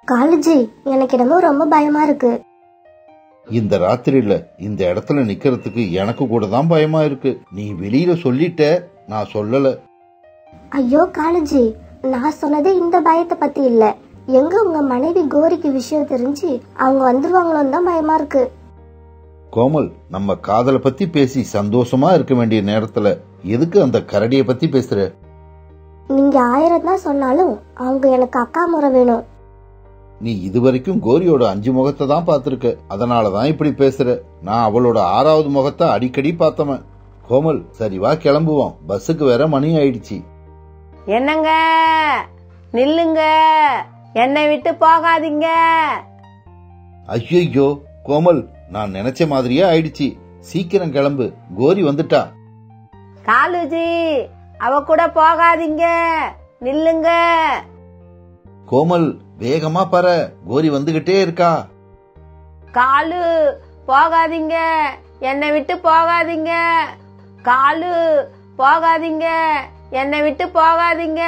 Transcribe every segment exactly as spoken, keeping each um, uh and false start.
காலேஜி எனக்கு என்னமோ ரொம்ப பயமா இருக்கு. இந்த ராத்திரியில இந்த இடத்துல நிக்கிறதுக்கு எனக்கு கூட தான் பயமா இருக்கு. நீ வெளியில சொல்லிட்ட, நான் சொல்லல. ஐயோ காலேஜி, நான் சொன்னது இந்த பயத்தை பத்தி இல்ல. எங்க உங்க மனைவி கோரிக்கு விஷயம் தெரிஞ்சு அவங்க வந்துருவாங்களோன்னு தான் பயமா இருக்கு. கோமல், நம்ம காதலை பத்தி பேசி சந்தோஷமா இருக்க வேண்டிய நேரத்துல எதுக்கு அந்த கரடிய பத்தி பேசுற? நீங்க ஆயிரம் தான் சொன்னாலும் அவங்க எனக்கு அக்கா முறை வேணும். நீ இதுவரைக்கும் கோரியோட அஞ்சு முகத்தை தான் பாத்திருக்க, அதனாலதான் இப்படி பேசுற. நான் அவளோட ஆறாவது முகத்தை அடிக்கடி பார்த்தவன். கோமல், சரி வா கிளம்புவோம், பஸ்ஸுக்கு வேற மணி ஆயிடுச்சு. என்னங்க, நில்லுங்க, என்னை விட்டு போகாதீங்க. ஐயோ கோமல், நான் நினைச்ச மாதிரியே ஆயிடுச்சு. சீக்கிரம் கிளம்பு, கோரி வந்துட்டா. காலுஜி, அவ கூட போகாதீங்க, நில்லுங்க. கோமல், வேகமா பாரு, கோரி வந்துகிட்டே இருக்கா. காலு, போகாதீங்க, என்னை விட்டு போகாதீங்க. காலு, போகாதீங்க, என்னை விட்டு போகாதீங்க.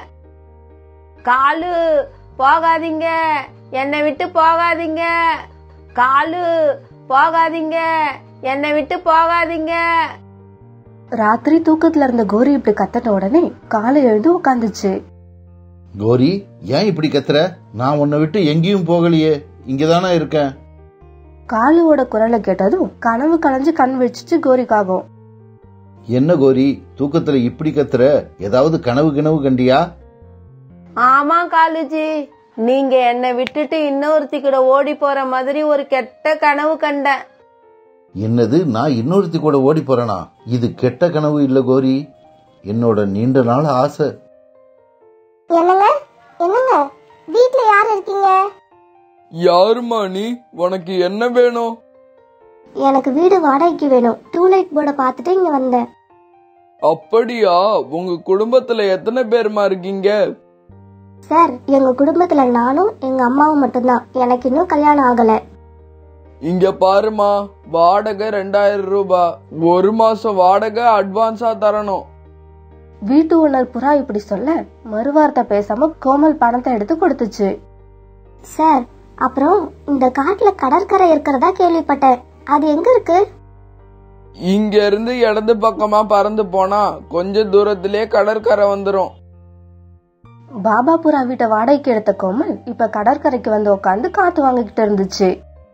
காலு, போகாதீங்க, என்னை விட்டு போகாதீங்க. காலு, போகாதீங்க, என்னை விட்டு போகாதீங்க. ராத்திரி தூக்கத்துல இருந்த கோரி இப்படி கத்தன உடனே காலை எழுந்து உட்காந்துச்சு. கோரி, ஏன் இப்படி கத்துற? நான் உன்னை விட்டு எங்கேயும் போகலையே, இங்கதானா இருக்கேன். காலுவோட குரலை கேட்டதும் கனவு கலைஞ்சு கண் வச்சுச்சு கோரிக்காகும். என்ன கோரி, தூக்கத்துல இப்படி கத்துற? ஏதாவது கனவு கனவு கண்டியா? ஆமா காலுஜி, நீங்க என்னை விட்டுட்டு இன்னொருத்தி கூட ஓடி போற மாதிரி ஒரு கெட்ட கனவு கண்டேன். என்னது, நான் இன்னொருத்தி கூட ஓடி போறேனா? இது கெட்ட கனவு இல்ல கோரி, என்னோட நீண்ட நாள் ஆசை. என்னங்க என்னங்க, வீட்ல யார் இருக்கீங்க? யாருமா நீ? உனக்கு என்ன வேணும்? எனக்கு வீடு வாடகைக்கு வேணும். டூ லைட் போர்ட பாத்துட்டு இங்க வந்தேன். அப்படியா? உங்க குடும்பத்துல எத்தனை பேருமா இருக்கீங்க? சார், எங்க குடும்பத்துல நானும் எங்க அம்மாவும் மட்டும்தான். எனக்கு இன்னும் கல்யாணம் ஆகல. இங்க பாருமா, வாடகை ரெண்டாயிரம் ரூபாய். ஒரு மாசம் வாடகை அட்வான்ஸா தரணும். வீட்டு ஓனர் புறா இப்படி சொல்ல மறுவார்த்தை பேசாம கோமல் பணத்தை எடுத்து கொடுத்துச்சு. சார், அப்புறம் இந்த காட்டுல கடற்கரை இருக்கிறதா கேள்விப்பட்டேன். அது எங்க இருக்கு? இங்க இருந்து இடது பக்கமா பறந்து போனா கொஞ்ச தூரத்திலே கடற்கரை வந்துரும். பாபா புறா வீட்டை வாடகைக்கு எடுத்த கோமல் இப்ப கடற்கரைக்கு வந்து உட்காந்து காத்து வாங்கிக்கிட்டு இருந்துச்சு.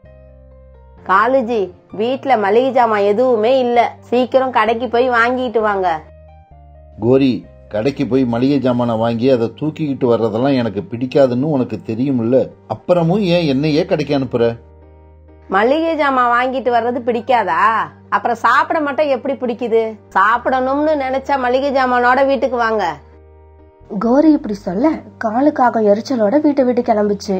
காலுஜி, வீட்டுல மளிகை ஜாமான் எதுவுமே இல்ல, சீக்கிரம் கடைக்கு போய் வாங்கிட்டு வாங்க. கோரி, கடைக்கு போய் மளிகை ஜாமான வாங்கி அதை தூக்கிக்கிட்டு வர்றதெல்லாம் எனக்கு பிடிக்காதுன்னு உனக்கு தெரியும்ல, அப்புறமும் ஏன் என்னையே கடைக்கு அனுப்புற? மளிகை ஜாமான் வாங்கிட்டு வர்றது பிடிக்காதா? அப்புறம் சாப்பிட மட்டும் எப்படி பிடிக்குது? சாப்பிடணும்னு நினைச்சா மளிகை ஜாமானோட வீட்டுக்கு வாங்க. கோரி இப்படி சொல்ல காலுக்காக எரிச்சலோட வீட்டை விட்டு கிளம்பிச்சு.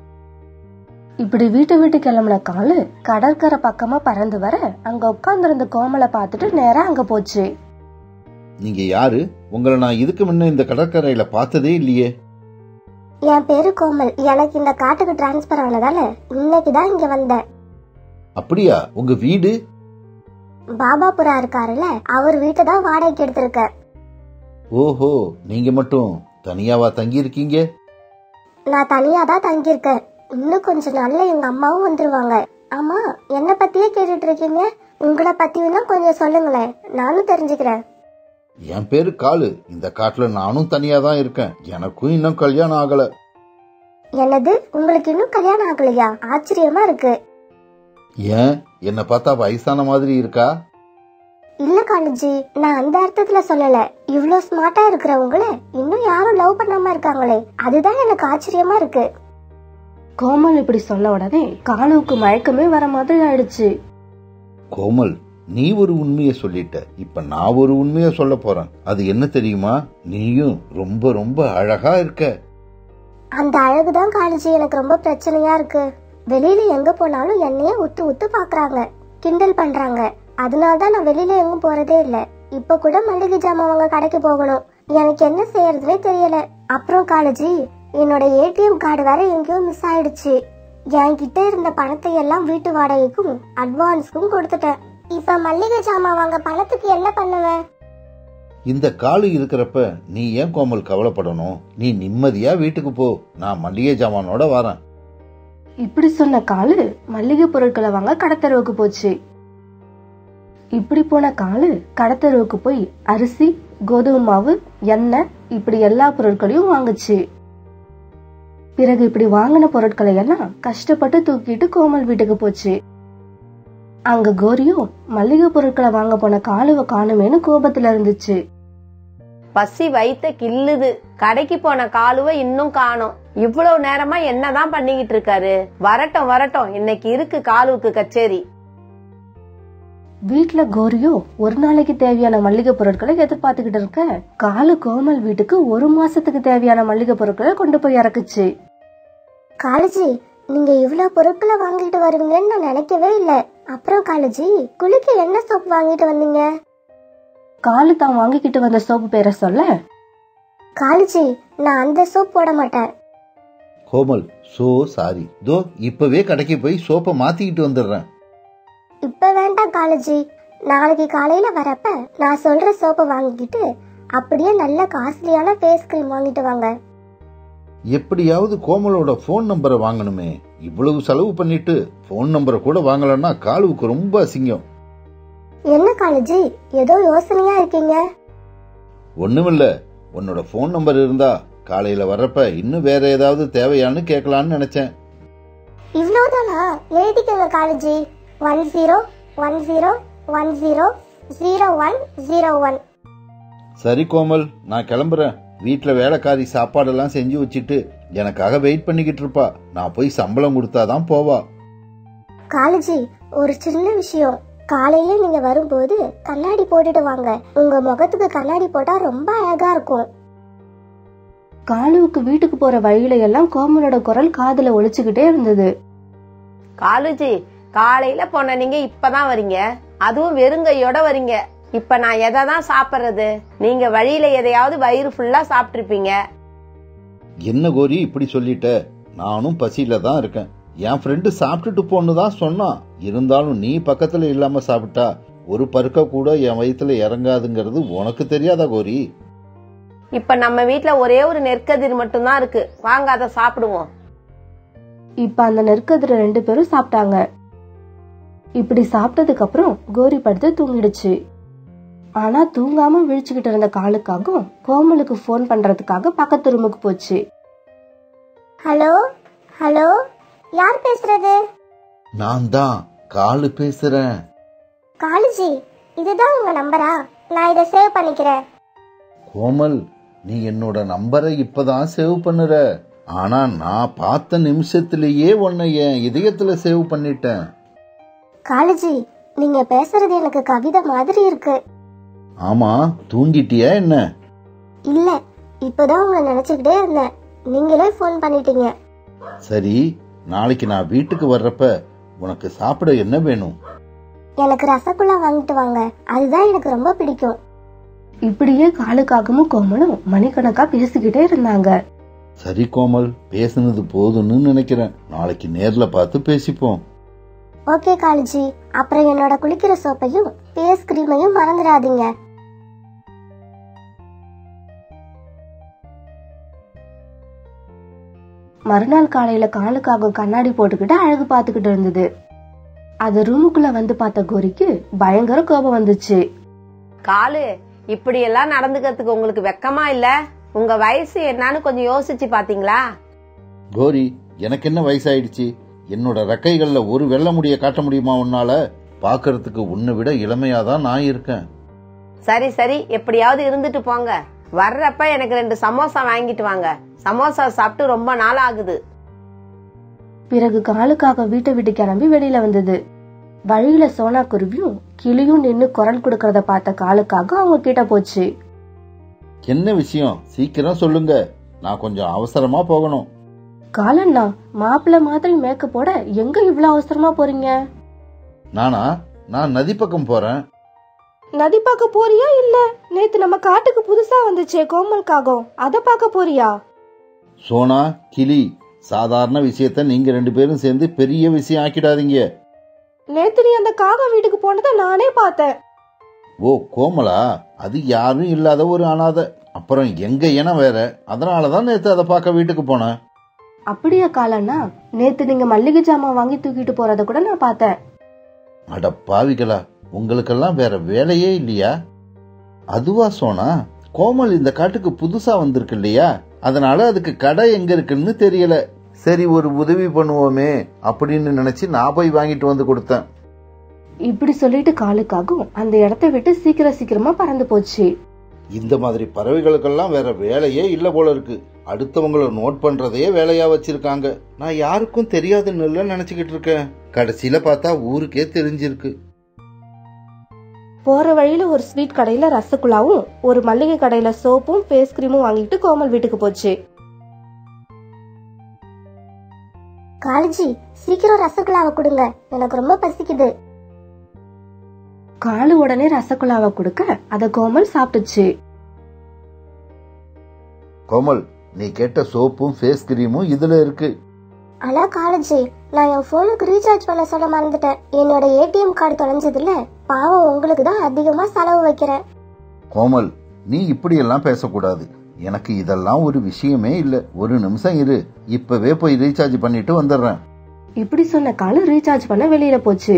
இப்படி வீட்டை விட்டு கிளம்புன காலு கடற்கரை பக்கமா பறந்து வர அங்க உட்கார்ந்து இருந்த கோமலை பார்த்துட்டு நேரா அங்க போச்சு. நீங்க யாரு? உங்களை நான் இதுக்கு முன்ன இந்த கடற்கரையில பார்த்ததே இல்லையே. என் பேரு கோமல். எனக்கு இந்த காட்டுக்கு டிரான்ஸ்பர் ஆனதால இன்னைக்குதான் இங்க வந்தேன். அப்படியா? உங்க வீடு? பாபா புறா இருக்காருல்ல, அவர் வீட்டை தான் வாடகைக்கு எடுத்திருக்க. ஓஹோ, நீங்க மட்டும் தனியாவா தங்கி இருக்கீங்க? நான் தனியா தான் தங்கியிருக்கேன். இன்னும் கொஞ்ச நாள்ல எங்க அம்மாவும் வந்துருவாங்க. ஆமா, என்ன பத்தியே கேட்டுட்டு இருக்கீங்க? உங்களை பத்தியும் கொஞ்சம் சொல்லுங்களேன், நானும் தெரிஞ்சுக்கிறேன். என் பேரு காலு. இந்த காட்டுல நானும் தனியா தான் இருக்கேன். எனக்கும் இன்னும் கல்யாணம் ஆகல. என்னது, உங்களுக்கு இன்னும் கல்யாணம் ஆகலையா? ஆச்சரியமா இருக்கு. ஏன், என்ன பார்த்தா வயசான மாதிரி இருக்கா? இல்ல காலேஜி, நான் அந்த அர்த்தத்துல சொல்லல. இவ்ளோ ஸ்மார்ட்டா இருக்கிறவங்கள இன்னும் யாரும் லவ் பண்ணாம இருக்காங்களே, அதுதான் எனக்கு ஆச்சரியமா இருக்கு. கோமல் இப்படி சொன்ன உடனே காலுவுக்கு மயக்கமே வர மாதிரி ஆயிடுச்சு. கோமல், நீ ஒரு உண்மையை சொல்லிட்ட. இப்ப நான் ஒரு உண்மையை சொல்ல போறேன். அது என்ன தெரியுமா? நீயும் ரொம்ப ரொம்ப அழகா இருக்க. அந்த அழகுதான் காலேஜி எனக்கு ரொம்ப பிரச்சனையா இருக்கு. வெளியில எங்க போனாலும் என்னையே உத்து உத்து பாக்குறாங்க, கிண்டல் பண்றாங்க. அதனாலதான் நான் வெளியில எங்கும் போறதே இல்ல. இப்ப கூட மளிகை ஜாமான் வாங்க கடைக்கு போகணும். எனக்கு என்ன செய்யறதுனே தெரியல. அப்புறம் காலேஜி, என்னோட ஏடிஎம் கார்டு வேற எங்கேயோ மிஸ் ஆயிடுச்சு. என்கிட்ட இருந்த பணத்தை எல்லாம் வீட்டு வாடகைக்கும் அட்வான்ஸ்க்கும் கொடுத்துட்டேன். இப்ப மளிகை ஜாமான் வாங்க பணத்துக்கு என்ன பண்ணுவேன்? இந்த காலு இருக்கிறப்ப நீ ஏன் கோமல் கவலைப்படணும்? நீ நிம்மதியா வீட்டுக்கு போ, நான் மளிகை ஜாமானோட வரேன். இப்படி சொன்ன காலு மளிகை பொருட்களை வாங்க கடத்தெருவுக்கு போச்சு. இப்படி போன காலு கடத்தெருவுக்கு போய் அரிசி, கோதுமை மாவு, எண்ணெய் இப்படி எல்லா பொருட்களையும் வாங்குச்சு. பிறகு இப்படி வாங்கின பொருட்களை எல்லாம் கஷ்டப்பட்டு தூக்கிட்டு கோமல் வீட்டுக்கு போச்சு. அங்க கோரியும் மளிகை பொருட்களை வாங்க போன காலுவை காணுமேனு கோபத்துல இருந்துச்சு. பசி வைத்த கில்லுது, கடைக்கு போன காலுவை இன்னும் காணோம். இவ்வளவு நேரமா என்னதான் பண்ணிக்கிட்டு இருக்காரு? வரட்டும் வரட்டும், இன்னைக்கு இருக்கு காலுவுக்கு கச்சேரி. வீட்டுல கோரியோ ஒரு நாளைக்கு தேவையான மளிகை பொருட்களை எதிர்பார்த்துக்கிட்டு இருக்க காலு கோமல் வீட்டுக்கு ஒரு மாசத்துக்கு தேவையான மளிகை பொருட்களை கொண்டு போய் இறக்குச்சு. காலுஜி, நீங்க இவ்வளவு பொருட்களை வாங்கிட்டு வருவீங்கன்னு நான் நினைக்கவே இல்லை. அப்புறம் காலுஜி, குளிக்க என்ன சோப்பு வாங்கிட்டு வந்தீங்க? காலு தான் வாங்கிக்கிட்டு வந்த சோப்பு பேரை சொல்ல, காலுஜி, நான் அந்த சோப் போட மாட்டேன். கோமல், சோ சாரி, தோ இப்பவே கடைக்கு போய் சோப்பை மாத்திக்கிட்டு வந்துடுறேன். இப்ப வேண்டாம் காலுஜி, நாளைக்கு காலையில வரப்ப நான் சொல்ற சோப்பை வாங்கிக்கிட்டு அப்படியே நல்ல காஸ்ட்லியான ஃபேஸ் கிரீம் வாங்கிட்டு வாங்க. எப்படியாவது கோமலோட போன் நம்பரை வாங்கணுமே. இவ்வளவு செலவு பண்ணிட்டு போன் நம்பரை கூட வாங்கலன்னா காலுவுக்கு ரொம்ப அசிங்கம். என்ன காலுஜி, ஏதோ யோசனையா இருக்கீங்க? ஒண்ணுமில்ல, உன்னோட போன் நம்பர் இருந்தா காலையில வர்றப்ப இன்னும் வேற ஏதாவது தேவையான்னு கேட்கலான்னு நினைச்சேன். இவ்வளவுதானா? எழுதிக்கங்க காலுஜி. One zero one zero one zero zero one zero one. சரி கோமல், நான் கிளம்புறேன். வீட்டுல வேலைக்காரி சாப்பாடெல்லாம் செஞ்சு வச்சுட்டு எனக்காக வெயிட் பண்ணிக்கிட்டு இருப்பா. நான் போய் சம்பளம் கொடுத்தாதான் போவா. காலுஜி, ஒரு சின்ன விஷயம். காலையில நீங்க வரும்போது கண்ணாடி போட்டுட்டு வாங்க. உங்க முகத்துக்கு கண்ணாடி போட்டா ரொம்ப அழகா இருக்கும். காலுவுக்கு வீட்டுக்கு போற வழியில எல்லாம் கோமலோட குரல் காதுல ஒலிச்சுக்கிட்டே இருந்தது. காலுஜி, காலையில போன நீங்க இப்பதான் வரீங்க, அதுவும் வெறுங்கையோட வரீங்க. இப்ப நான் எதை தான் சாப்பிடுறது? நீங்க வழியில எதையாவது வயிறு ஃபுல்லா சாப்பிட்டிருப்பீங்க. என்ன கோரி இப்படி சொல்லிட்ட? நானும் பசியில தான் இருக்கேன். என் ஃப்ரெண்டு சாப்பிட்டுட்டு போன்னு தான் சொன்னான். இருந்தாலும் நீ பக்கத்துல இல்லாம சாப்பிட்டா ஒரு பருக்க கூட என் வயிற்றுல இறங்காதுங்கிறது உனக்கு தெரியாதா கோரி? இப்ப நம்ம வீட்டுல ஒரே ஒரு நெற்கதிர் மட்டும் தான் இருக்கு, வாங்க அதை சாப்பிடுவோம். இப்ப அந்த நெற்கதிரை ரெண்டு பேரும் சாப்பிட்டாங்க. இப்படி சாப்பிட்டதுக்கு அப்புறம் கோரி படுத்து தூங்கிடுச்சு. ஆனா தூங்காம விழிச்சுக்கிட்டு இருந்த காலுக்காகவும் கோமலுக்கு போன் பண்றதுக்காக பக்கத்து ரூமுக்கு போச்சு. ஹலோ ஹலோ, யார் பேசுறது? நான் தான் காலு பேசுறேன். காலுஜி, இதுதான் உங்க நம்பரா? நான் இதை சேவ் பண்ணிக்கிறேன். கோமல், நீ என்னோட நம்பரை இப்பதான் சேவ் பண்ணுற. ஆனா நான் பார்த்த நிமிஷத்திலேயே உன்னை என் இதயத்துல சேவ் பண்ணிட்டேன். காலுஜி, நீங்க பேசுறது எனக்கு கவிதை மாதிரி இருக்கு. ஆமா, தூங்கிட்டியா என்ன? இல்ல, இப்பதான் உங்களை நினைச்சுக்கிட்டே இருந்தேன். நீங்களே போன் பண்ணிட்டீங்க. சரி, நாளைக்கு நான் வீட்டுக்கு வர்றப்ப உனக்கு சாப்பிட என்ன வேணும்? எனக்கு ரசகுல்லா வாங்கிட்டு வாங்க, அதுதான் எனக்கு ரொம்ப பிடிக்கும். இப்படியே காலுக்காகவும் கோமலும் மணிக்கணக்கா பேசிக்கிட்டே இருந்தாங்க. சரி கோமல், பேசுனது போதும்னு நினைக்கிறேன். நாளைக்கு நேர்ல பார்த்து பேசிப்போம். ஓகே காலுஜி, அப்புறம் என்னோட குளிக்கிற சோப்பையும் ஃபேஸ் கிரீமையும் மறந்துடாதீங்க. மறுநாள் காலையில காலுக்காகவும் கண்ணாடி போட்டுக்கிட்டு அழகு பாத்துக்கிட்டு இருந்தது. அது ரூமுக்குள்ள வந்து பார்த்த கோரிக்கு பயங்கர கோபம் வந்துச்சு. காலு, இப்படி எல்லாம் நடந்துக்கிறதுக்கு உங்களுக்கு வெக்கமா இல்ல? உங்க வயசு என்னன்னு கொஞ்சம் யோசிச்சு பாத்தீங்களா? கோரி, எனக்கு என்ன வயசாயிடுச்சு? என்னோட ரெக்கைகள்ல ஒரு வெள்ள முடிய காட்ட முடியுமா உன்னால? பாக்குறதுக்கு உன்னை விட இளமையாதான் நான் இருக்கேன். சரி சரி, எப்படியாவது இருந்துட்டு போங்க. வர்றப்ப எனக்கு ரெண்டு சமோசா வாங்கிட்டு வாங்க. சமோசா சாப்பிட்டு ரொம்ப நாள் ஆகுது. பிறகு காலுக்காக வீட்டை விட்டு கிளம்பி வெளியில வந்தது. வழியில சோனா குருவியும் கிளியும் நின்னு குரல் கொடுக்கறத பார்த்த காலுக்காக அவங்க கிட்ட போச்சு. என்ன விஷயம்? சீக்கிரம் சொல்லுங்க, நான் கொஞ்சம் அவசரமா போகணும். காலண்ணா, மாப்பிள்ள மாதிரி மேக்கப் போட எங்க இவ்வளவு அவசரமா போறீங்க? நானா? நான் நதி பக்கம் போறேன். நதி பார்க்க போறியா இல்ல நேத்து நம்ம காட்டுக்கு புதுசா வந்துச்சே கோமல் காகம், அத பார்க்க போறியா? சோனா, கிளி, சாதாரண விஷயத்த நீங்க ரெண்டு பேரும் சேர்ந்து பெரிய விஷயம் ஆக்கிடாதீங்க. நேத்து நீ அந்த காகம் வீட்டுக்கு போனதை நானே பார்த்தேன். ஓ கோமலா, அது யாரும் இல்லாத ஒரு அனாதை. அப்புறம் எங்க இனம் வேற, அதனாலதான் நேத்து அதை பார்க்க வீட்டுக்கு போனேன். அப்படியா காலண்ணா? நேத்து நீங்க மல்லிகை ஜாமான் வாங்கி தூக்கிட்டு போறத கூட நான் பார்த்தேன். அட பாவிகளா, உங்களுக்கெல்லாம் வேற வேலையே இல்லையா? அதுவா சோனா, கோமல் இந்த காட்டுக்கு புதுசா வந்திருக்கு இல்லையா, அதனால அதுக்கு கடை எங்க இருக்குன்னு தெரியல. சரி ஒரு உதவி பண்ணுவோமே அப்படின்னு நினைச்சு நான் போய் வாங்கிட்டு வந்து கொடுத்தேன். இப்படி சொல்லிட்டு காலுக்காகும் அந்த இடத்தை விட்டு சீக்கிரம் சீக்கிரமா பறந்து போச்சு. இந்த மாதிரி பறவைகளுக்கெல்லாம் வேற வேலையே இல்ல போல இருக்கு. அடுத்தவங்கள நோட் பண்றதையே வேலையா வச்சிருக்காங்க. நான் யாருக்கும் தெரியாதுன்னு நினைச்சுக்கிட்டு இருக்கேன். கடைசியில பார்த்தா ஊருக்கே தெரிஞ்சிருக்கு. போற வழியில ஒரு ஸ்வீட் கடையில ரசகுல்லாவும் ஒரு மல்லிகை கடையில சோப்பும் ஃபேஸ் கிரீமும் வாங்கிட்டு கோமல் வீட்டுக்கு போச்சு. காலுஜி, சீக்கிரம் ரசகுல்லாவை கொடுங்க, எனக்கு ரொம்ப பசிக்குது. காலு உடனே ரசகுல்லாவை கொடுக்க அத கோமல் சாப்பிட்டுச்சு. கோமல், நீ கேட்ட சோப்பும் ஃபேஸ் கிரீமும் இதுல இருக்கு. ஆனா காலுஜி, நான் என் போனுக்கு ரீசார்ஜ் பண்ண சொல்ல மறந்துட்டேன். என்னோட ஏடிஎம் கார்டு தொலைஞ்சதுல பாவம் உங்களுக்கு தான் அதிகமா செலவு வைக்கிறேன். கோமல், நீ இப்படி எல்லாம் பேசக்கூடாது. எனக்கு இதெல்லாம் ஒரு விஷயமே இல்ல. ஒரு நிமிஷம் இரு, இப்பவே போய் ரீசார்ஜ் பண்ணிட்டு வந்துடுறேன். இப்படி சொன்ன காலு ரீசார்ஜ் பண்ண வெளியில போச்சு.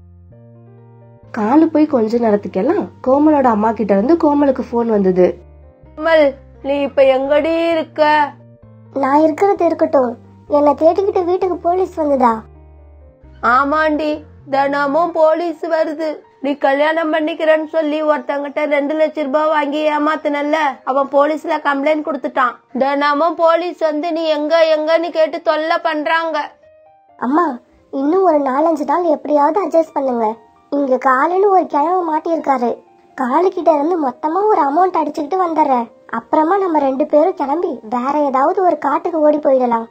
காலு போய் கொஞ்ச நேரத்துக்கெல்லாம் கோமலோட அம்மா கிட்ட இருந்து கோமலுக்கு போன் வந்தது. கோமல், நீ இப்ப எங்கடி இருக்க? நான் இருக்கிறது இருக்கட்டும், என்னை தேடிக்கிட்டு வீட்டுக்கு போலீஸ் வந்ததா? ஆமாண்டி, தினமும் போலீஸ் வருது. நீ கல்யாணம் பண்ணிக்கிறேன்னு சொல்லி ஒருத்தங்கிட்ட ரெண்டு லட்சம் ரூபாய் வாங்கி ஏமாத்தினல்ல, அவன் போலீஸ்ல கம்ப்ளைண்ட் கொடுத்துட்டான். தினமும் போலீஸ் வந்து நீ எங்க எங்கன்னு கேட்டு தொல்லை பண்றாங்க. அம்மா, இன்னும் ஒரு நாலஞ்சு நாள் எப்படியாவது அட்ஜஸ்ட் பண்ணுங்க. இங்க காலுன்னு ஒரு கிழமை மாட்டியிருக்காரு. காலு கிட்ட இருந்து மொத்தமா ஒரு அமௌண்ட் அடிச்சுக்கிட்டு வந்துடுறேன். அப்புறமா நம்ம ரெண்டு பேரும் கிளம்பி வேற ஏதாவது ஒரு காட்டுக்கு ஓடி போயிடலாம்.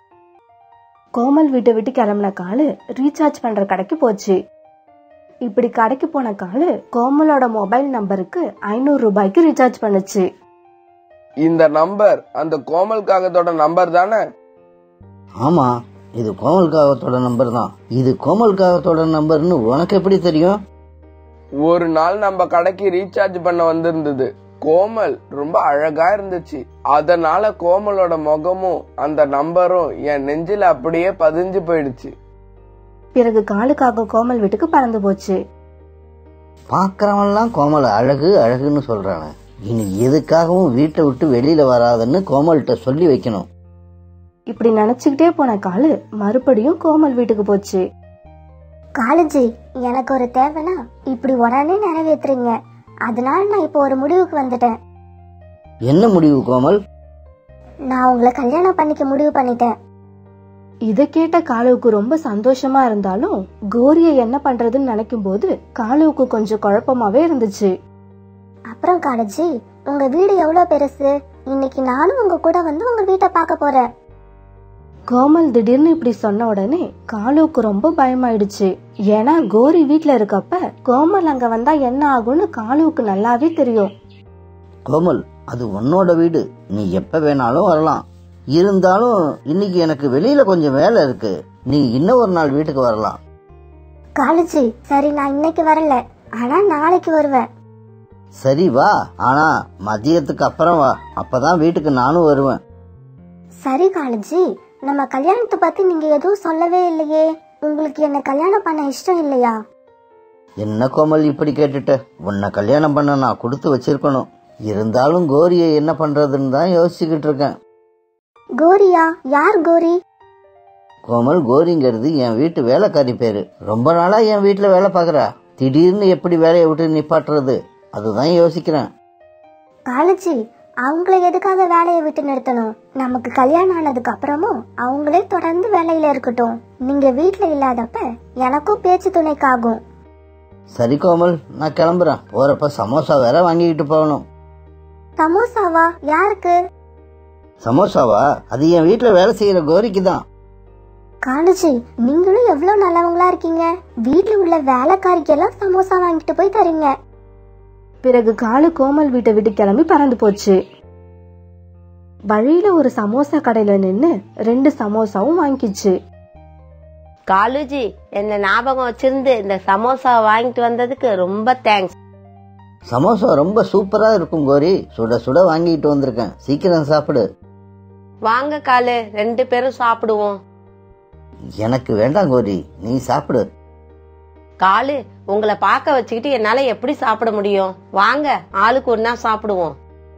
கோமல் வீட்டை விட்டு கிளம்பின காலு ரீசார்ஜ் பண்ற கடைக்கு போச்சு. இப்படி கடைக்கு போன காலு கோமலோட மொபைல் நம்பருக்கு ஐநூறு ரூபாய்க்கு ரீசார்ஜ் பண்ணுச்சு. இந்த நம்பர் அந்த கோமல் காகத்தோட நம்பர் தானே? ஆமா, இது கோமல் காகத்தோட நம்பர் தான். இது கோமல் காகத்தோட நம்பர்னு உனக்கு எப்படி தெரியும்? ஒரு நாள் நம்ம கடைக்கு ரீசார்ஜ் பண்ண வந்திருந்தது. கோமல் ரொம்ப அழகா இருந்துச்சு. அதனால கோமலோட முகமும் அந்த நம்பரும் என் நெஞ்சில அப்படியே பதிஞ்சு போயிடுச்சு. பிறகு காலுக்காக கோமல் வீட்டுக்கு பறந்து போச்சு. பாக்குறவன்லாம் கோமல் அழகு அழகுன்னு சொல்றானே, இனி எதுக்காகவும் வீட்டை விட்டு வெளியில வராதுன்னு கோமல்கிட்ட சொல்லி வைக்கணும். இப்படி நினைச்சுக்கிட்டே போன காலு மறுபடியும் கோமல் வீட்டுக்கு போச்சு. காலுஜி, எனக்கு ஒரு தேவைனா இப்படி உடனே நிறைவேற்றுறீங்க. அதனால நான் இப்போ ஒரு முடிவுக்கு வந்துட்டேன். என்ன முடிவு கோமல்? நான் உங்களை கல்யாணம் பண்ணிக்க முடிவு பண்ணிட்டேன். இத கேட்ட காலுவுக்கு ரொம்ப சந்தோஷமா இருந்தாலும் கோரிய என்ன பண்றதுன்னு நினைக்கும் போது காலுவுக்கு கொஞ்சம் குழப்பமாவே இருந்துச்சு. அப்புறம் காலுஜி, உங்க வீடு எவ்வளவு பெருசு? இன்னைக்கு நானும் உங்க கூட வந்து உங்க வீட்டை பார்க்க போறேன். கோமல் திடீர்னு இப்படி சொன்ன உடனே காலுவுக்கு ரொம்ப பயமாயிடுச்சு. ஏன்னா கோரி வீட்டுல இருக்கப்ப கோமல் அங்க வந்தா என்ன ஆகும்னு காலுவுக்கு நல்லாவே தெரியும். கோமல், அது உன்னோட வீடு, நீ எப்ப வேணாலும் வரலாம். இருந்தாலும் இன்னைக்கு எனக்கு வெளியில கொஞ்சம் வேலை இருக்கு, நீ இன்னும் ஒரு நாள் வீட்டுக்கு வரலாம். காலுஜி, சரி நான் இன்னைக்கு வரல, ஆனா நாளைக்கு வருவேன். சரி வா, ஆனா மதியத்துக்கு அப்புறம் வா, அப்பதான் வீட்டுக்கு நானும் வருவேன். சரி காலுஜி, நம்ம கல்யாணத்தை பத்தி நீங்க எதுவும் சொல்லவே இல்லையே. உங்களுக்கு என்ன கல்யாணம் பண்ண இஷ்டம் இல்லையா? என்ன கோமல் இப்படி கேட்டுட்ட? உன்னை கல்யாணம் பண்ண நான் கொடுத்து வச்சிருக்கணும். இருந்தாலும் கோரியை என்ன பண்றதுன்னு தான் யோசிச்சுக்கிட்டு இருக்கேன். கோரியா? யார் கோரி? கோமல், கோரிங்கிறது என் வீட்டு வேலைக்காரி பேரு. ரொம்ப நாளா என் வீட்டுல வேலை பாக்குறா. திடீர்னு எப்படி வேலையை விட்டு நிப்பாட்டுறது, அதுதான் யோசிக்கிறேன். காலுஜி, அவங்கள எதுக்காக வேலையை விட்டு நிறுத்தணும்? நமக்கு கல்யாணம் ஆனதுக்கு அப்புறமும் அவங்களே தொடர்ந்து வேலையில இருக்கட்டும். நீங்க வீட்டுல இல்லாதப்ப எனக்கும் பேச்சு துணைக்காகும். சரி கோமல், நான் கிளம்புறேன். போறப்ப சமோசா வேற வாங்கிக்கிட்டு போகணும். சமோசாவா? யாருக்கு? சமோசாவா? அது என் வீட்டுல வேலை செய்யற கோரிக்கு தான். காலுஜி, நீங்களும் எவ்வளவு நல்லவங்களா இருக்கீங்க. வீட்டுல உள்ள வேலைக்காரிக்கெல்லாம் சமோசா வாங்கிட்டு போய் தரீங்க. பிறகு காலு கோமல் வீட்டை விட்டு கிளம்பி பறந்து போச்சு. வழியில ஒரு சமோசா கடையில நின்னு ரெண்டு சமோசாவும் வாங்கிச்சு. காலுஜி, என்ன ஞாபகம் வச்சிருந்து இந்த சமோசா வாங்கிட்டு வந்ததுக்கு ரொம்ப தேங்க்ஸ். சமோசா ரொம்ப சூப்பரா இருக்கும் கோரி. சுட சுட வாங்கிட்டு வந்திருக்கேன், சீக்கிரம் சாப்பிடு. வாங்க காலு, ரெண்டு பேரும் சாப்பிடுவோம். எனக்கு வேண்டாம் கோரி, நீ சாப்பிடு. காலு, உங்களை பார்க்க வச்சுக்கிட்டு என்னால எப்படி சாப்பிட முடியும்? வாங்க, ஆளுக்கு ஒன்னா சாப்பிடுவோம்.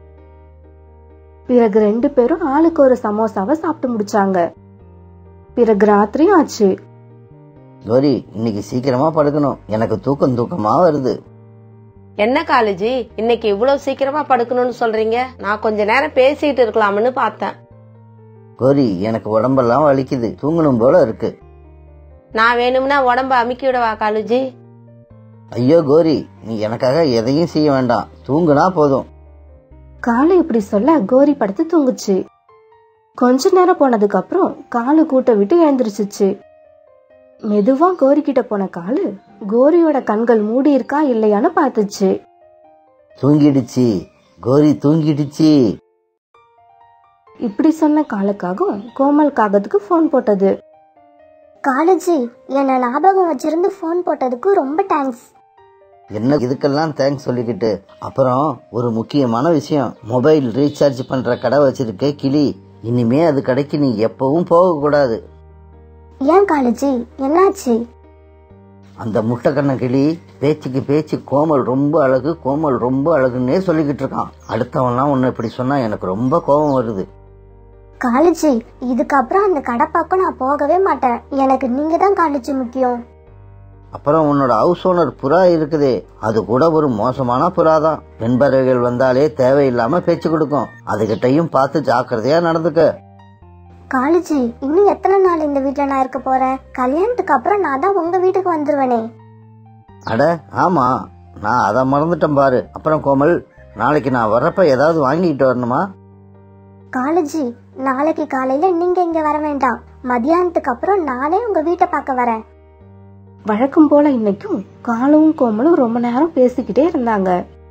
பிறகு ரெண்டு பேரும் ஆளுக்கு ஒரு சமோசாவை சாப்பிட்டு முடிச்சாங்க. பிறகு ராத்திரி ஆச்சு. கோரி, இன்னைக்கு சீக்கிரமா படுக்கணும், எனக்கு தூக்கம் தூக்கமா வருது. என்ன காலேஜி, இன்னைக்கு இவ்வளவு சீக்கிரமா படுக்கணும்னு சொல்றீங்க? நான் கொஞ்ச நேரம் பேசிட்டு இருக்கலாம்னு பார்த்தேன். கோரி, எனக்கு உடம்பெல்லாம் வலிக்குது, தூங்கணும் போல இருக்கு. நான் வேணும்னா உடம்ப அமுக்கி விடவா காலேஜி? ஐயோ கோரி, நீ எனக்காக எதையும் செய்ய வேண்டாம், தூங்குனா போதும். காலு இப்படி சொல்ல கோரி படுத்து தூங்குச்சு. கொஞ்ச நேரம் போனதுக்கு அப்புறம் காலு கூட்ட விட்டு எழுந்திருச்சுச்சு. மெதுவா கோரி கிட்ட போன காலு கோரியோட கண்கள் மூடி இருக்கா இல்லையான்னு பாத்துச்சு. தூங்கிடுச்சு கோரி, தூங்கிடுச்சு. இப்படி சொன்ன காலுக்காகவும் கோமல் காகத்துக்கு போன் போட்டது. காலேஜி, என்ன ஞாபகம் வச்சிருந்து போன் போட்டதுக்கு ரொம்ப தேங்க்ஸ். என்ன இதுக்கெல்லாம் தேங்க்ஸ் சொல்லிக்கிட்டு? அப்புறம் ஒரு முக்கியமான விஷயம், மொபைல் ரீசார்ஜ் பண்ற கடை வச்சிருக்க கிளி, இனிமே அது கடைக்கு நீ எப்பவும் போக கூடாது. ஏன் காலேஜி, என்னாச்சு? அந்த முட்டைக்கண்ண கிளி பேச்சுக்கு பேச்சு கோமல் ரொம்ப அழகு, கோமல் ரொம்ப அழகுன்னே சொல்லிக்கிட்டு இருக்கான். அடுத்தவன்லாம் உன்னை இப்படி சொன்னா எனக்கு ரொம்ப கோபம் வருது. காலேஜி, இதுக்கப்புறம் அந்த கடை பக்கம் நான் போகவே மாட்டேன். எனக்கு நீங்க தான் காலேஜி முக்கியம். அப்புறம் உன்னோட ஹவுஸ் ஓனர் புறா இருக்குதே, அது கூட ஒரு மோசமான புறா தான். பெண் பறவைகள் வந்தாலே தேவையில்லாம பேச்சு கொடுக்கும், அதுகிட்டையும் பார்த்து ஜாக்கிரதையா நடந்துக்க. காலேஜி, இன்னும் எத்தனை நாள் இந்த வீட்டுல நான் இருக்க போறேன்? கல்யாணத்துக்கு அப்புறம் நான் தான் உங்க வீட்டுக்கு வந்துருவேனே. அட ஆமா, நான் அதை மறந்துட்டேன் பாரு. அப்புறம் கோமல், நாளைக்கு நான் வர்றப்ப ஏதாவது வாங்கிட்டு வரணுமா? காலேஜி, நாளைக்கு காலையில நீங்க இங்க வர வேண்டாம். மத்தியானத்துக்கு அப்புறம் நானே உங்க வீட்டை பார்க்க வரேன். வழக்கம் போல இன்னைக்கும் காலும் கோமலும் ரொம்ப நேரம் பேசிக்கிட்டே இருந்தாங்க.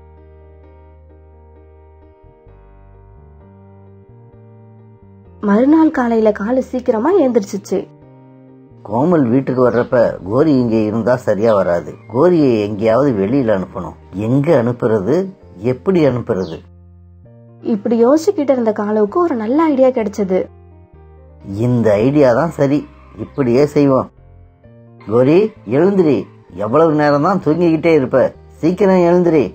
மறுநாள் காலையில காலு சீக்கிரமா எழுந்திருச்சுச்சு. கோமல் வீட்டுக்கு வர்றப்ப கோரி இங்க இருந்தா சரியா வராது. கோரியை எங்கேயாவது வெளியில அனுப்பணும். எங்க அனுப்புறது, எப்படி அனுப்புறது? இப்படி யோசிச்சுக்கிட்டு இருந்த காலுவுக்கு ஒரு நல்ல ஐடியா கிடைச்சது. இந்த ஐடியா தான் சரி, இப்படியே செய்வோம். கோரி, எழுந்திரி. எவ்வளவு நேரம் தான் தூங்கிக்கிட்டே இருப்ப, சீக்கிரம் எழுந்திரி.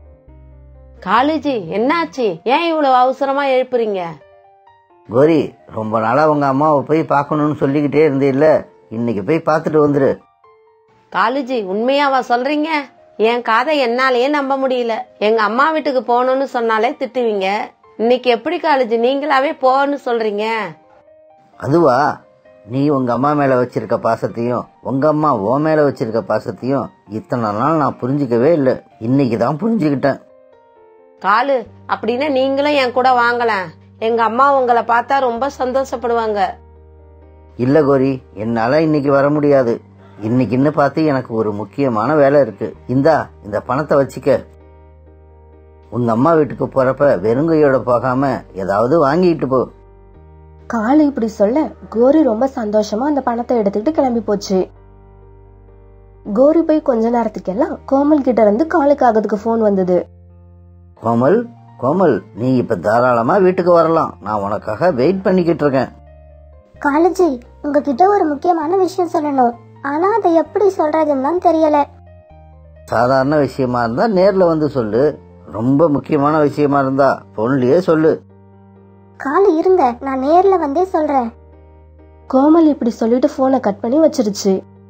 காலேஜி, என்னாச்சு? ஏன் இவ்வளவு அவசரமா எழுப்புறீங்க? கோரி, ரொம்ப நாளா உங்க அம்மாவை போய் பார்க்கணும்னு சொல்லிக்கிட்டே இருந்தீல்ல, இன்னைக்கு போய் பார்த்துட்டு வந்துரு. காலேஜி, உண்மையாவா சொல்றீங்க? என் காதை என்னாலேயே நம்ப முடியல. எங்க அம்மா வீட்டுக்கு போகணும்னு சொன்னாலே திட்டுவீங்க. இன்னைக்கு எப்படி காலேஜி நீங்களாவே போன்னு சொல்றீங்க? அதுவா, நீ உங்க அம்மா மேல வச்சிருக்க பாசத்தையும் உங்க அம்மா ஓ மேல வச்சிருக்க பாசத்தையும் இத்தனை நாள் நான் புரிஞ்சுக்கவே இல்லை. இன்னைக்குதான் புரிஞ்சுக்கிட்டேன். காலு, அப்படின்னா நீங்களும் என் கூட வாங்கல. எங்க அம்மா உங்களை பார்த்தா ரொம்ப சந்தோஷப்படுவாங்க. இல்ல கோரி, என்னால இன்னைக்கு வர முடியாது. இன்னைக்குன்னு பார்த்து எனக்கு ஒரு முக்கியமான வேலை இருக்கு. இந்தா, இந்த பணத்தை வச்சுக்க. உங்க அம்மா வீட்டுக்கு போறப்ப வெறுங்கையோட போகாம ஏதாவது வாங்கிட்டு போ. காலு இப்படி சொல்ல கோரி ரொம்ப சந்தோஷமா அந்த பணத்தை எடுத்துக்கிட்டு கிளம்பி போச்சு. கோரி போய் கொஞ்ச நேரத்துக்கெல்லாம் கோமல் கிட்ட இருந்து காலுக்காகத்துக்கு போன் வந்தது. கோமல், கோமல், நீ இப்ப தாராளமா வீட்டுக்கு வரலாம். நான் உனக்காக வெயிட் பண்ணிக்கிட்டு இருக்கேன். காலேஜி, உங்ககிட்ட ஒரு முக்கியமான விஷயம் சொல்லணும். ஆனா அதை எப்படி சொல்றதுன்னு தான் தெரியல. சாதாரண விஷயமா இருந்தா நேர்ல வந்து சொல்லு. ரொம்ப முக்கியமான விஷயமா இருந்தா போன்லயே சொல்லு. காலு, இருங்க, நான் நேர்ல வந்தே சொல்றேன். கோமல் இப்படி சொல்லிட்டு போனை கட் பண்ணி வச்சிருச்சு.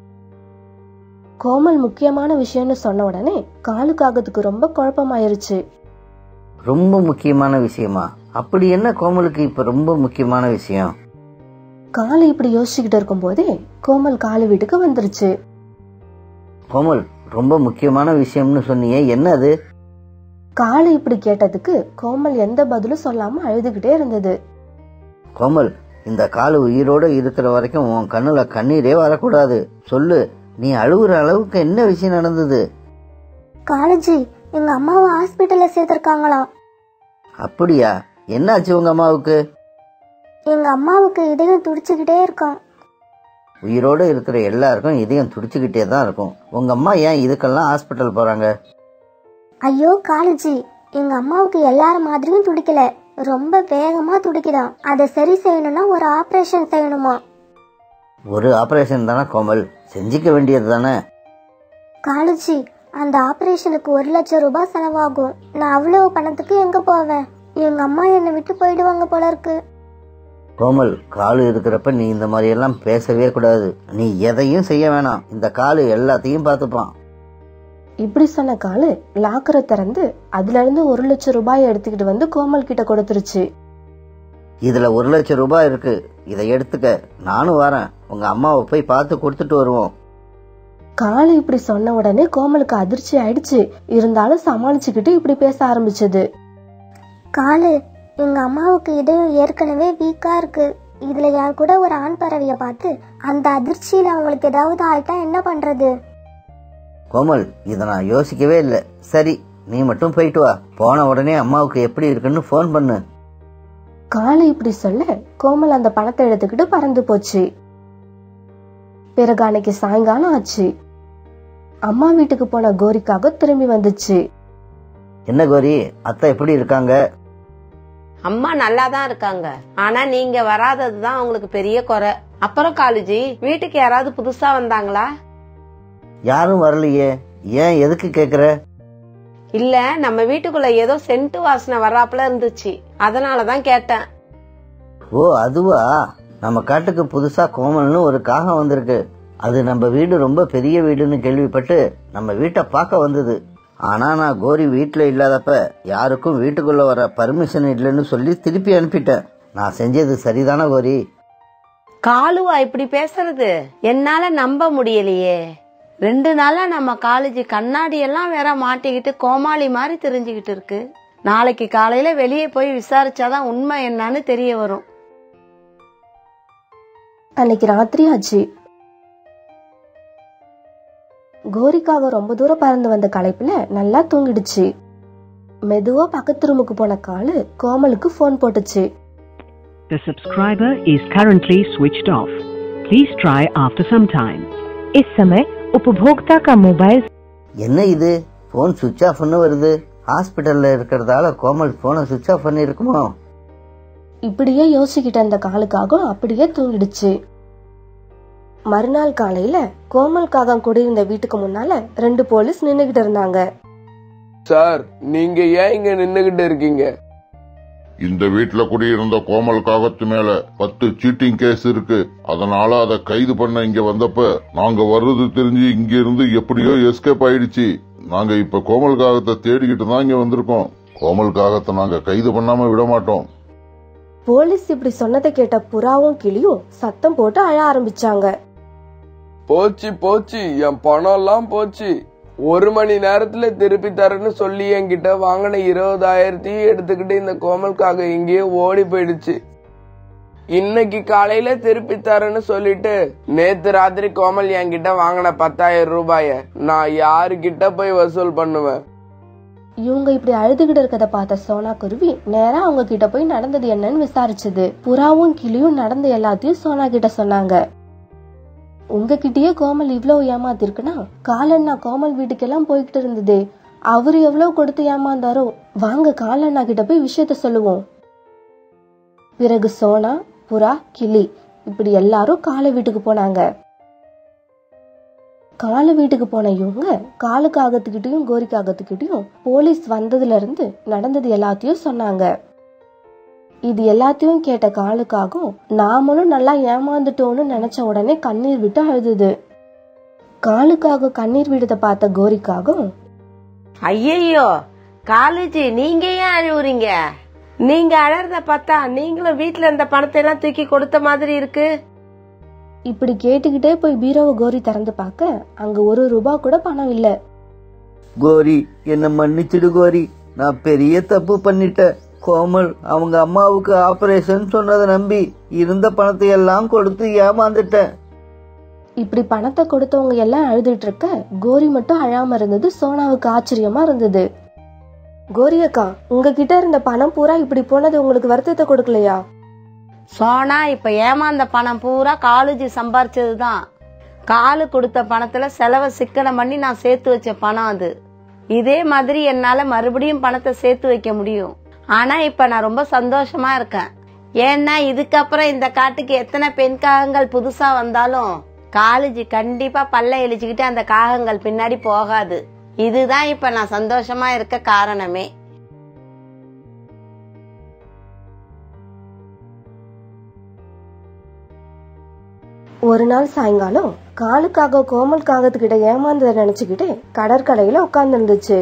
கோமல் முக்கியமான விஷயம்னு சொன்ன உடனே காலுக்காகத்துக்கு ரொம்ப குழப்பமாயிருச்சு. ரொம்ப முக்கியமான விஷயமா? அப்படி என்ன கோமலுக்கு இப்ப ரொம்ப முக்கியமான விஷயம்? காலு இப்படி யோசிச்சுக்கிட்டு இருக்கும் போதே கோமல் காலு வீட்டுக்கு வந்துருச்சு. கோமல், ரொம்ப முக்கியமான விஷயம்னு சொன்னியே, என்ன அது? காலு இப்படி கேட்டதுக்கு கோமல் எந்த பதிலும் சொல்லாம அழுதுகிட்டே இருந்தது. கோமல், இந்த காலு உயிரோட இருக்கிற வரைக்கும் உன் கண்ணுல கண்ணீரே வரக்கூடாது. சொல்லு, நீ அழுகுற அளவுக்கு என்ன விஷயம் நடந்தது? காலேஜி, எங்க அம்மாவை ஹாஸ்பிட்டல்ல சேர்த்திருக்காங்களாம். அப்படியா? என்னாச்சு உங்க அம்மாவுக்கு? எங்க அம்மாவுக்கு இதயம் துடிச்சுக்கிட்டே இருக்கும். உயிரோட இருக்கிற எல்லாருக்கும் இதயம் துடிச்சுக்கிட்டே தான் இருக்கும். உங்க அம்மா ஏன் இதுக்கெல்லாம் ஹாஸ்பிட்டல் போறாங்க? ஐயோ காலேஜி, எங்க அம்மாவுக்கு எல்லார மாதிரியும் துடிக்கல, ரொம்ப வேகமா துடிக்குதான். அதை சரி செய்யணும்னா ஒரு ஆபரேஷன் செய்யணுமா? ஒரு ஆபரேஷன் தானே கோமல், செஞ்சுக்க வேண்டியது தானே. காலேஜி, அந்த ஆபரேஷனுக்கு ஒரு லட்சம் ரூபாய் செலவாகும். நான் அவ்வளவு பணத்துக்கு எங்க போவேன்? எங்க அம்மா என்னை விட்டு போயிடுவாங்க போல இருக்கு. கோமல், காலு இருக்கிறப்ப நீ இந்த மாதிரி எல்லாம் பேசவே கூடாது. நீ எதையும் செய்ய வேணாம், இந்த காலு எல்லாத்தையும் பார்த்துப்பான். இப்படி சொன்ன காலு லாக்கரை திறந்து அதுல இருந்து ஒரு லட்சம் ரூபாய் எடுத்துக்கிட்டு வந்து கோமல் கிட்ட கொடுத்துருச்சு. இதுல ஒரு லட்சம் ரூபாய் இருக்கு, இதை எடுத்துக்க, நானும் வரேன், உங்க அம்மாவை போய் பார்த்து கொடுத்துட்டு வருவோம். காலு இப்படி சொன்ன உடனே கோமலுக்கு அதிர்ச்சி ஆயிடுச்சு. இருந்தாலும் சமாளிச்சுக்கிட்டு இப்படி பேச ஆரம்பிச்சது. காலு, எங்க அம்மாவுக்கு இதயம் ஏற்கனவே வீக்கா இருக்கு. இதுல யார் கூட ஒரு ஆண் பறவைய பார்த்து அந்த அதிர்ச்சியில அவங்களுக்கு ஏதாவது ஆயிட்டா என்ன பண்றது? கோமல், இத நான் யோசிக்கவே இல்லை. சரி, நீ மட்டும் போயிட்டு வா, போன உடனே அம்மாவுக்கு எப்படி இருக்குன்னு போன் பண்ணு. காலு இப்படி சொல்ல கோமல் அந்த பணத்தை எடுத்துக்கிட்டு பறந்து போச்சு. பிறகு அன்னைக்கு சாயங்காலம் ஆச்சு. அம்மா வீட்டுக்கு போன கோரிக்காக திரும்பி வந்துச்சு. என்ன கோரி, அத்தை எப்படி இருக்காங்க? அம்மா நல்லாதான் இருக்காங்க. ஆனா நீங்க வராததுதான் அவங்களுக்கு பெரிய குறை. அப்புறம் காலேஜி, வீட்டுக்கு யாராவது புதுசா வந்தாங்களா? யாரும் வரலையே. ஏன், எதுக்கு கேக்குற? இல்ல, நம்ம வீட்டுக்குள்ள ஏதோ சென்ட் வாசனை வர்றாப்புல இருந்துச்சு, அதனாலதான் கேட்டேன். ஓ அதுவா, நம்ம காட்டுக்கு புதுசா கோமல்னு ஒரு காகம் வந்திருக்கு. அது நம்ம வீடு ரொம்ப பெரிய வீடுன்னு கேள்விப்பட்டு நம்ம வீட்டை பார்க்க வந்தது. ஆனா நான் கோரி வீட்டுல இல்லாதப்ப யாருக்கும் வீட்டுக்குள்ள வர பர்மிஷன் இல்லைன்னு சொல்லி திருப்பி அனுப்பிட்டேன். நான் செஞ்சது சரிதானே கோரி? காலுவா இப்படி பேசுறது? என்னால நம்ப முடியலையே. ரெண்டு நாளா நம்ம காலேஜ் கண்ணாடி எல்லாம் வேற மாட்டிக்கிட்டு கோமாளி மாதிரி தெரிஞ்சுக்கிட்டு இருக்கு. நாளைக்கு காலையில வெளியே போய் விசாரிச்சாதான் உண்மை என்னன்னு தெரிய வரும். அன்னைக்கு ராத்திரி ஆச்சு. கோரிக்காக ரொம்ப தூரம் பறந்து வந்த களைப்புல நல்லா தூங்கிடுச்சு. மெதுவா பக்கத்து ரூமுக்கு போன காலு கோமலுக்கு போன் போட்டுச்சு. The subscriber is currently switched off. Please try after some time. इस समय उपभोक्ता का मोबाइल. என்ன இது, போன் சுவிட்ச் ஆஃப்னு வருது? ஹாஸ்பிட்டல்ல இருக்கிறதால கோமல் போனை சுவிட்ச் ஆஃப் பண்ணி இருக்குமோ? இப்படியே யோசிக்கிட்ட அந்த காலுக்காக அப்படியே தூங்கிடுச்சு. மறுநாள் காலையில கோமல் காகம் குடியிருந்த வீட்டுக்கு முன்னால ரெண்டு போலீஸ் நின்னுகிட்டு இருந்தாங்க. சார், நீங்க ஏன் இங்க நின்னுகிட்டு இருக்கீங்க? இந்த வீட்டுல குடியிருந்த கோமல் காகத்து மேல பத்து சீட்டிங் கேஸ் இருக்கு. அதனால அதை கைது பண்ண இங்க வந்தப்ப நாங்க வர்றது தெரிஞ்சு இங்க இருந்து எப்படியோ எஸ்கேப் ஆயிடுச்சு. நாங்க இப்ப கோமல் காகத்தை தேடிக்கிட்டு தான் இங்க வந்திருக்கோம். கோமல் காகத்தை நாங்க கைது பண்ணாம விட மாட்டோம். போலீஸ் இப்படி சொன்னதை கேட்ட புறாவும் கிளியும் சத்தம் போட்டு அழ ஆரம்பிச்சாங்க. போச்சு போச்சு, என் பணம் எல்லாம் போச்சு. ஒரு மணி நேரத்துல திருப்பி தரேன்னு சொல்லி என்கிட்ட வாங்கின இருபதாயிரத்தையும் எடுத்துக்கிட்டு இந்த கோமலுக்காக இங்கேயே ஓடி போயிடுச்சு. இன்னைக்கு காலையில திருப்பி தரேன்னு சொல்லிட்டு நேத்து ராத்திரி கோமல் என்கிட்ட வாங்கின பத்தாயிரம் ரூபாய நான் யாருகிட்ட போய் வசூல் பண்ணுவேன்? இவங்க இப்படி அழுதுகிட்டு இருக்கத பார்த்த சோனா குருவி நேரா அவங்க கிட்ட போய் நடந்தது என்னன்னு விசாரிச்சது. புறாவும் கிளியும் நடந்த எல்லாத்தையும் சோனா கிட்ட சொன்னாங்க. உங்ககிட்டயே கோமல் இவ்வளவு ஏமாத்திருக்குன்னா காலண்ணா கோமல் வீட்டுக்கெல்லாம் போய்கிட்டு இருந்தது. அவரு எவ்வளவு கொடுத்து ஏமாந்தாரோ. வாங்க காலண்ணா கிட்ட போய் விஷயத்த சொல்லுவோம். பிறகு சோனா, புறா, கிளி இப்படி எல்லாரும் கால வீட்டுக்கு போனாங்க. கால வீட்டுக்கு போன இவங்க காலு காகத்துக்கிட்டையும் கோரி காகத்துக்கிட்டையும் போலீஸ் வந்ததுல இருந்து நடந்தது எல்லாத்தையும் சொன்னாங்க. இது எல்லாத்தையும் கேட்ட காலுக்காகவும் நாமளும் நல்லா ஏமாந்துட்டோம்னு நினைச்ச உடனே கண்ணீர் விட்டு அழுதுது. காலுக்காக கண்ணீர் விடுத பார்த்த கோரிக்காகவும், ஐயோ காலேஜ், நீங்க ஏன் அழுவுறீங்க? நீங்க அழறத பார்த்தா நீங்களும் வீட்டுல இருந்த பணத்தை எல்லாம் தூக்கி கொடுத்த மாதிரி இருக்கு. இப்படி கேட்டுக்கிட்டே போய் பீரோவை கோரி திறந்து பார்க்க அங்க ஒரு ரூபா கூட பணம் இல்ல. கோரி, என்ன மன்னிச்சிடு கோரி, நான் பெரிய தப்பு பண்ணிட்டேன். கோமல் அவங்க அம்மாவுக்கு ஆபரேஷன் சொன்னதை நம்பி இருந்த பணத்தை எல்லாம் கொடுத்து ஏமாந்துட்டேன். இப்படி பணத்தை கொடுத்தவங்க எல்லாம் அழுதுட்டு இருக்க கோரி மட்டும் அழாம இருந்தது சோனாவுக்கு ஆச்சரியமா இருந்தது. கோரி அக்கா, உங்ககிட்ட இருந்த பணம் பூரா இப்படி போனது உங்களுக்கு வருத்தத்தை கொடுக்கலையா? சோனா, இப்ப ஏமாந்த பணம் பூரா காலேஜ் சம்பாரிச்சதுதான். காலு கொடுத்த பணத்துல செலவை சிக்கனம் பண்ணி நான் சேர்த்து வச்ச பணம் அது. இதே மாதிரி என்னால மறுபடியும் பணத்தை சேர்த்து வைக்க முடியும். ஆனா இப்ப நான் ரொம்ப சந்தோஷமா இருக்கேன். ஏன்னா இதுக்கப்புறம் இந்த காட்டுக்கு எத்தனை பெண் காகங்கள் புதுசா வந்தாலும் காலேஜ் கண்டிப்பா பல்ல இழிச்சுக்கிட்டு அந்த காகங்கள் பின்னாடி போகாது. இதுதான் இப்ப நான் சந்தோஷமா இருக்க காரணமே. ஒரு நாள் சாயங்காலம் காலுக்காக கோமல் காகத்துக்கிட்ட ஏமாந்ததை நினைச்சுக்கிட்டு கடற்கரையில உட்கார்ந்து இருந்துச்சு.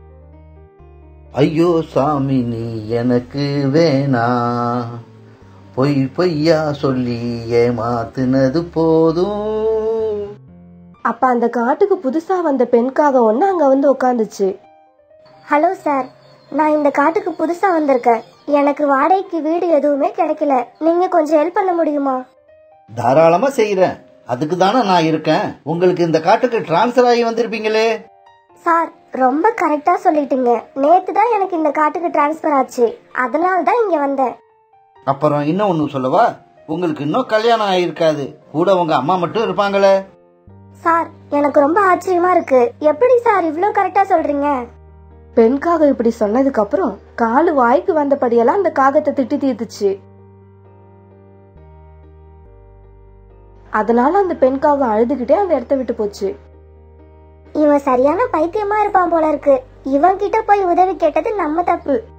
ஐயோ சாமி நீ எனக்கு வேணா, பொய் பொய்யா சொல்லி ஏமாத்துனது போதும். அப்ப அந்த காட்டுக்கு புதுசா வந்த பெண் காகம் ஒண்ணு அங்க வந்து உட்காந்துச்சு. ஹலோ சார், நான் இந்த காட்டுக்கு புதுசா வந்திருக்கேன். எனக்கு வாடகைக்கு வீடு எதுவுமே கிடைக்கல. நீங்க கொஞ்சம் ஹெல்ப் பண்ண முடியுமா? தாராளமா செய்யறேன். அதுக்கு தானே நான் இருக்கேன். உங்களுக்கு இந்த காட்டுக்கு டிரான்ஸ்பர் ஆகி வந்திருப்பீங்களே. சார், ரொம்ப கரெக்டா சொல்லிட்டீங்க. நேத்து தான் எனக்கு இந்த காட்டுக்கு டிரான்ஸ்பர் ஆச்சு. அதனால தான் இங்க வந்தேன். அப்புறம் இன்னும் ஒண்ணு சொல்லவா, உங்களுக்கு இன்னும் கல்யாணம் ஆயிருக்காது. கூட உங்க அம்மா மட்டும் இருப்பாங்களே. சார், எனக்கு ரொம்ப ஆச்சரியமா இருக்கு. எப்படி சார் இவ்ளோ கரெக்டா சொல்றீங்க? பெண் காகம் இப்படி சொன்னதுக்கு அப்புறம் காலு வாய்க்கு வந்தபடியெல்லாம் அந்த காகத்தை திட்டி தீர்த்துச்சு. அதனால அந்த பெண் காகம் அழுதுகிட்டே அந்த இடத்த விட்டு போச்சு. இவன் சரியான பைத்தியமா இருப்பான் போல இருக்கு. இவன் கிட்ட போய் உதவி கேட்டது நம்ம தப்பு.